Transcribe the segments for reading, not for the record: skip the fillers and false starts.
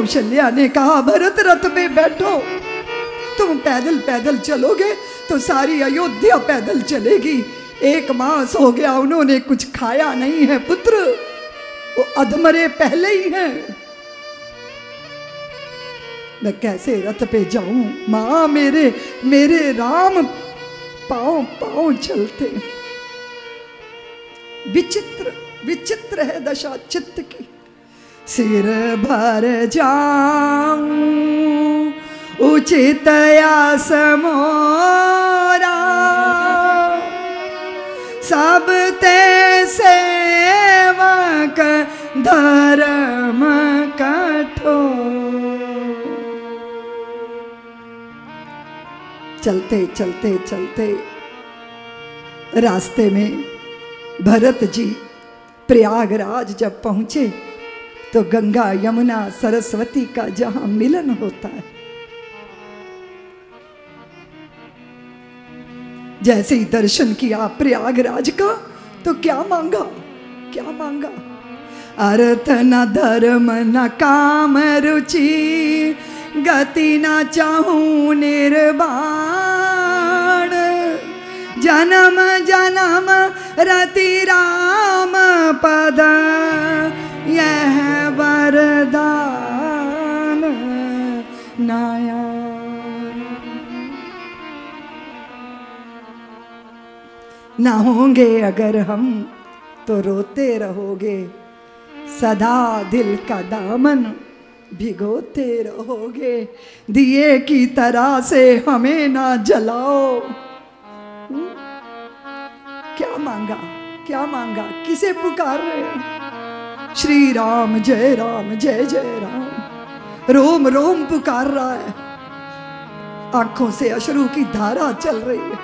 कौशल्या ने कहा, भरत रथ पे बैठो, तुम पैदल पैदल चलोगे तो सारी अयोध्या पैदल चलेगी। 1 मास हो गया उन्होंने कुछ खाया नहीं है पुत्र, वो अधमरे पहले ही हैं। मैं कैसे रथ पे जाऊं मां, मेरे राम पांव पांव चलते। विचित्र विचित्र है दशा चित्त की। सिर भर जाऊं उचित आस मोरा, सब ते सेवक धर्म कठोर। चलते चलते चलते रास्ते में भरत जी प्रयागराज जब पहुंचे तो गंगा यमुना सरस्वती का जहां मिलन होता है, जैसे ही दर्शन किया प्रयागराज का तो क्या मांगा, क्या मांगा? अर्थ न धर्म न काम रुचि, गति न चाहूं निर्वाण। जन्म जन्म रति राम पद, यह वरदान नया। ना होंगे अगर हम तो रोते रहोगे, सदा दिल का दामन भिगोते रहोगे। दिए की तरह से हमें ना जलाओ। क्या मांगा, क्या मांगा, किसे पुकार रहे हैं? श्री राम जय जय राम। रोम रोम पुकार रहा है, आंखों से अश्रु की धारा चल रही है।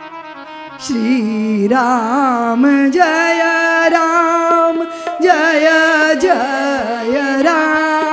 श्री राम जय जय राम।